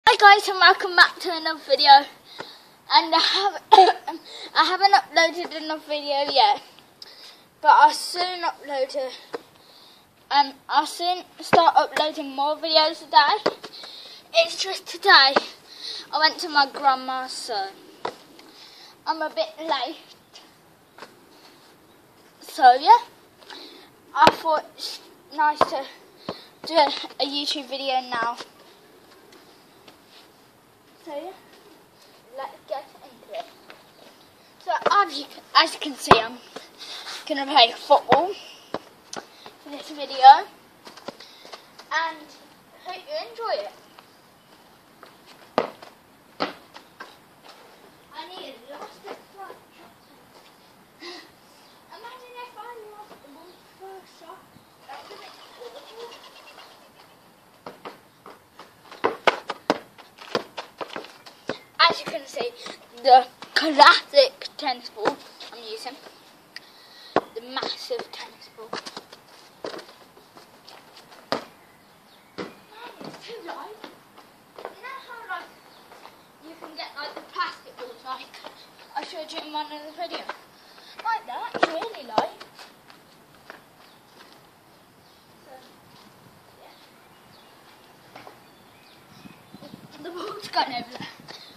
Hi guys, and welcome back to another video. And I haven't uploaded enough video yet, but I'll soon upload it. I'll soon start uploading more videos today. It's just today I went to my grandma's, so I'm a bit late. So yeah, I thought it's nice to do a YouTube video now. So yeah, let's get into it. So as you can see, I'm going to play football for this video, and hope you enjoy it. I need a last shot. Imagine if I lost the ball first shot. That's a bit awful. As you can see, the classic tennis ball I'm using, the massive tennis ball. Man, it's too light. You know how like you can get like the plastic balls, like I showed you in one of the videos, like that. It's really light. So yeah, the ball's gone over there.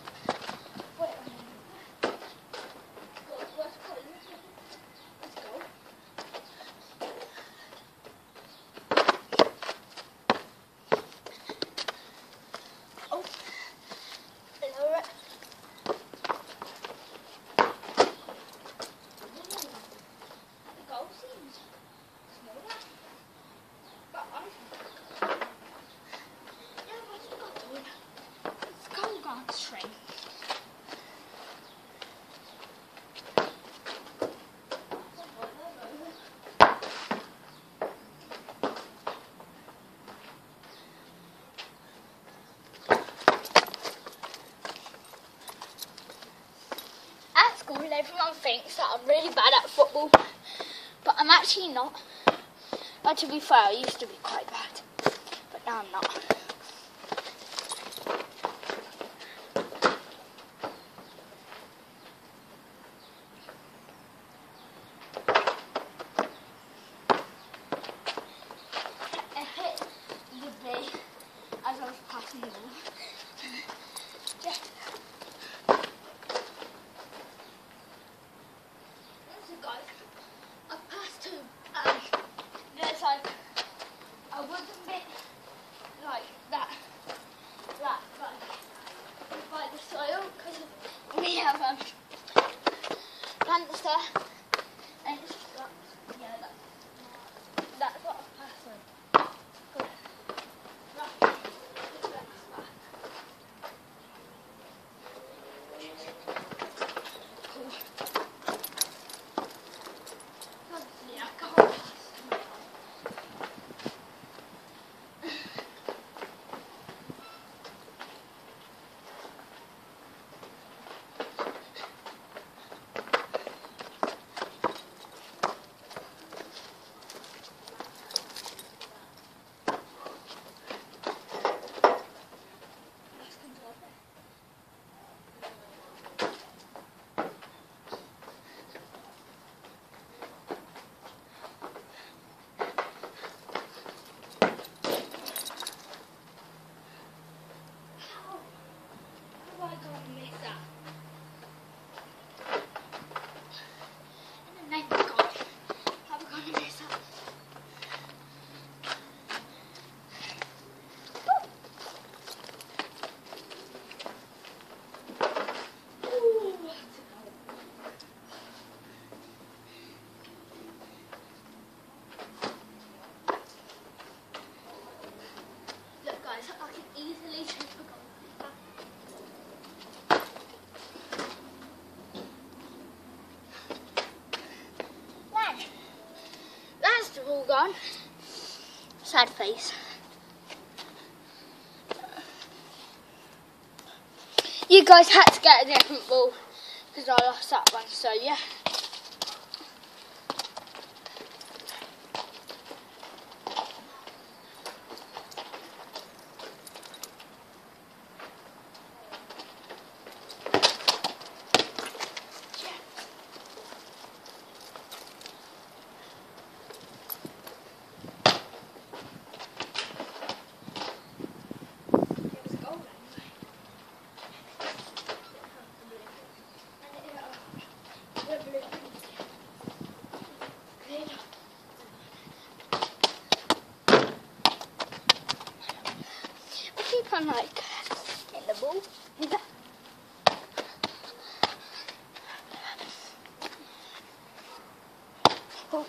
Train. At school, everyone thinks that I'm really bad at football, but I'm actually not. But to be fair, I used to be quite bad, but now I'm not. As I was passing the ball. Yeah. So guys, I passed to there's like I wasn't a bit like that like by the soil, because we have plants there, and it's that's what I passed on. I can easily trip a goal. Then, that's the ball gone. Sad face. You guys had to get a different ball because I lost that one, so yeah. bubble. Oh.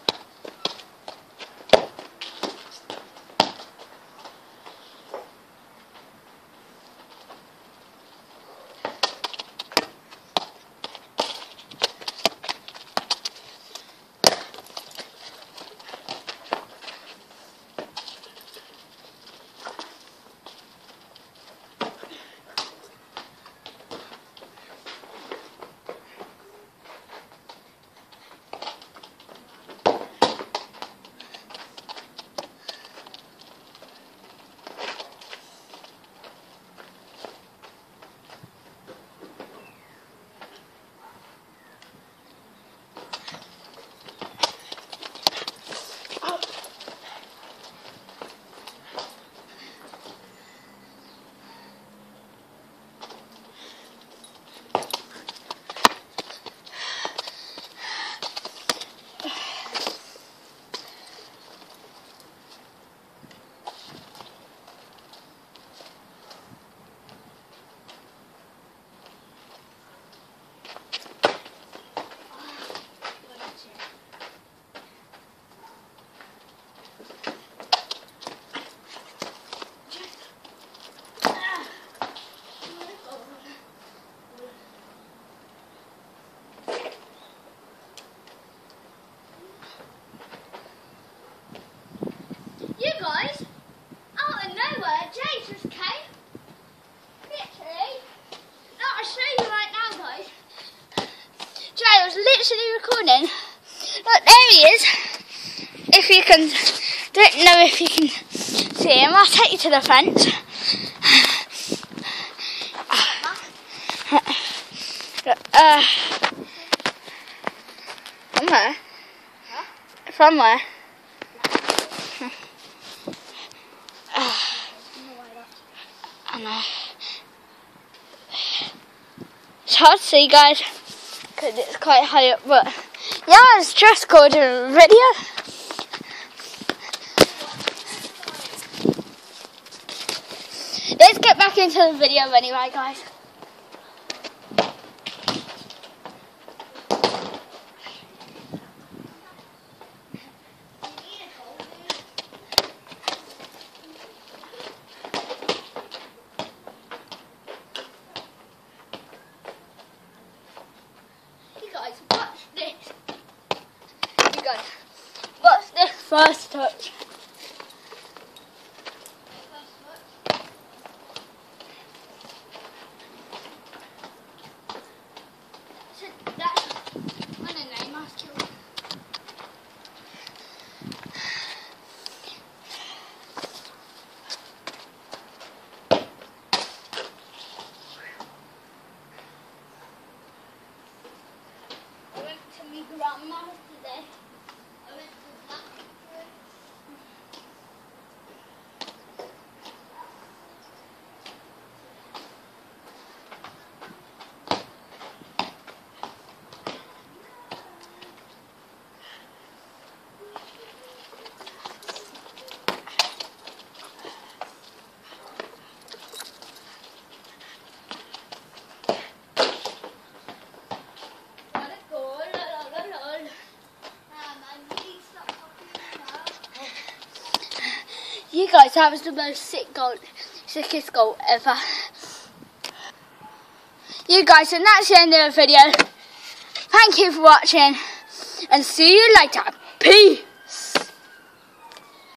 You guys, out of nowhere, Jay just came. Literally. No, I'll show you right now, guys. Jay was literally recording. Look, there he is. If you can, don't know if you can see him. I'll take you to the fence. From where? Huh? From where? I know. It's hard to see, guys, because it's quite high up, but yeah, it's just recording a video. Let's get back into the video anyway, guys. What's this first touch? I went to my grandma's today. You guys, that was the most sickest goal ever. You guys, and that's the end of the video. Thank you for watching, and see you later. Peace.